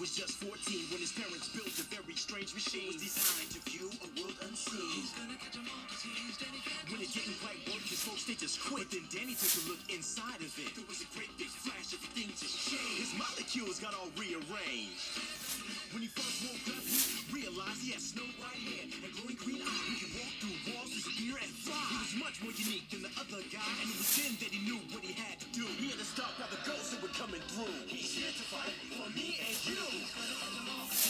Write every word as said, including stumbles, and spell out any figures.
was just fourteen when his parents built a very strange machine. It was designed to view a world unseen. He's gonna catch 'em all 'cause he's Danny Phantom. When it didn't quite work, his folks, they just quit. But then Danny took a look inside of it. There was a great big flash, everything just changed. His molecules got all rearranged. When he first woke up, he realized he had snow white hair and glowing green eyes. He could walk through walls, disappear, and fly. He was much more unique than the other guy, and it was then that he knew what he had to do. He had to stop all the ghosts that were coming through. He's here to fight for me and you.